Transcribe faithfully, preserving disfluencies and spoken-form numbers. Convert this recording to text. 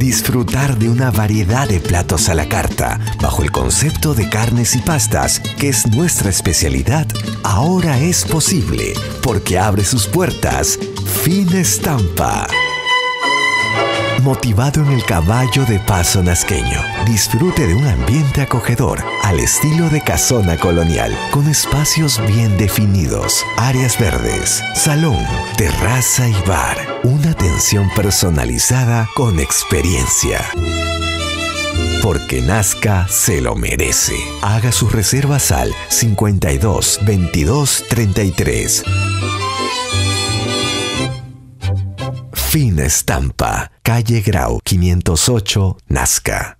Disfrutar de una variedad de platos a la carta, bajo el concepto de carnes y pastas, que es nuestra especialidad, ahora es posible, porque abre sus puertas Fina Estampa. Motivado en el caballo de paso nazqueño, disfrute de un ambiente acogedor al estilo de casona colonial, con espacios bien definidos, áreas verdes, salón, terraza y bar. Una atención personalizada con experiencia. Porque Nazca se lo merece. Haga sus reservas al cincuenta y dos, veintidós, treinta y tres. Fina Estampa, calle Grau quinientos ocho, Nazca.